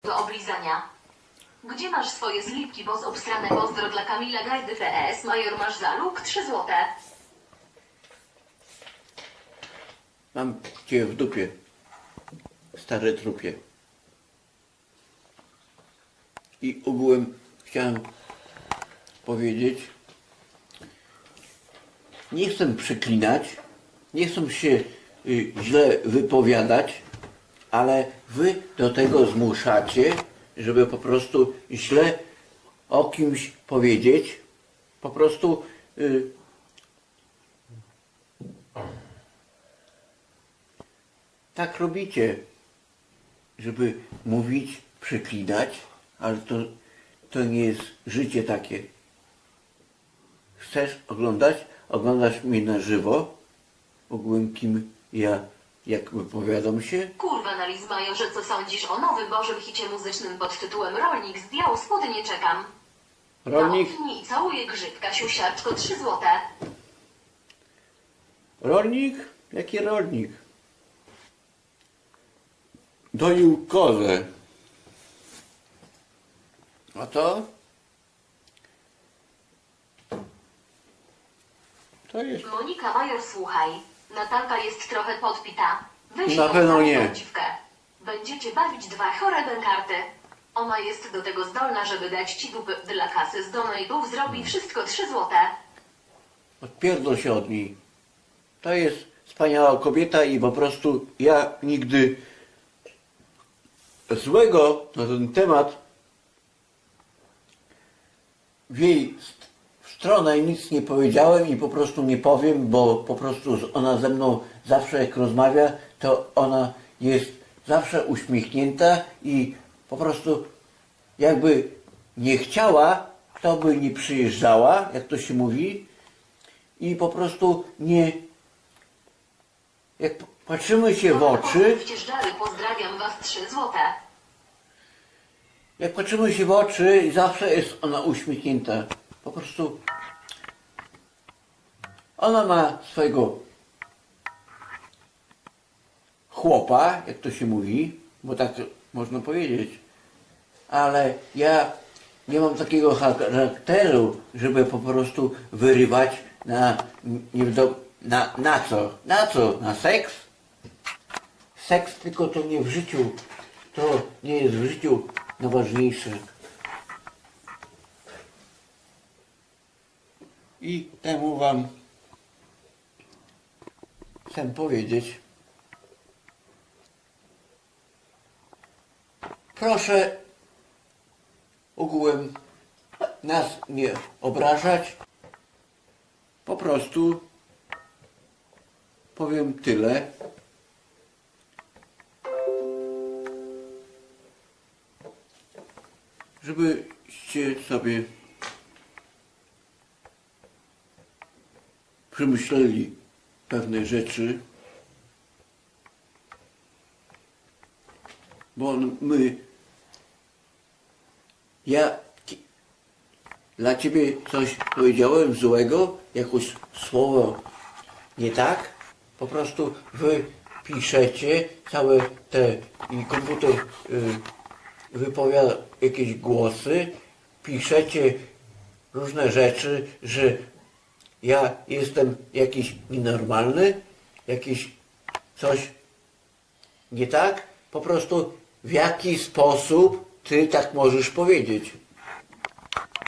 do oblizania. Gdzie masz swoje slipki, boss obstrane? Pozdro dla Kamila Gajdy PS. Major, masz za luk 3 złote. Mam cię w dupie, stare trupie. I ogółem chciałem powiedzieć, nie chcę przeklinać, nie chcę się źle wypowiadać, ale wy do tego zmuszacie, żeby po prostu źle o kimś powiedzieć. Po prostu tak robicie, żeby mówić, przeklinać, ale to nie jest życie takie. Chcesz oglądać? Oglądasz mnie na żywo, ogółem kim ja, jak wypowiadam się. Kurwa na Liz, Majorze, co sądzisz o nowym bożym hicie muzycznym pod tytułem Rolnik? Zdjął spodnie, czekam. Rolnik, Do opinii i całuję grzybka, siusiaczko 3 złote. rolnik? Jaki rolnik? Doił kozę. A to? To jest... Monika Major, słuchaj. Natalka jest trochę podpita. Weź Na ją pewno za nie. tą dziwkę. Będziecie bawić 2 chore bękarty. Ona jest do tego zdolna, żeby dać ci dupy dla kasy z donate'ów. Zrobi wszystko 3 złote. Odpierdol się od niej. To jest wspaniała kobieta i po prostu ja nigdy złego na ten temat w jej stronę nic nie powiedziałem i po prostu nie powiem, bo po prostu ona ze mną zawsze jak rozmawia, to ona jest zawsze uśmiechnięta i po prostu jakby nie chciała, to by nie przyjeżdżała, jak to się mówi, i po prostu nie... Jak patrzymy się w oczy, Pozdrawiam was 3 złote. jak patrzymy się w oczy, zawsze jest ona uśmiechnięta. Po prostu ona ma swojego chłopa, jak to się mówi, bo tak można powiedzieć, ale ja nie mam takiego charakteru, żeby po prostu wyrywać na co? Na co? Na seks? Seks tylko to nie w życiu, to nie jest w życiu najważniejsze. I temu wam chcę powiedzieć, proszę ogółem nas nie obrażać. Po prostu powiem tyle. Żebyście sobie przemyśleli pewne rzeczy, bo ja dla ciebie coś powiedziałem złego, jakoś słowo nie tak, po prostu wy piszecie całe te i komputer wypowiada jakieś głosy, piszecie różne rzeczy, że ja jestem jakiś nienormalny, jakiś coś nie tak, po prostu w jaki sposób ty tak możesz powiedzieć.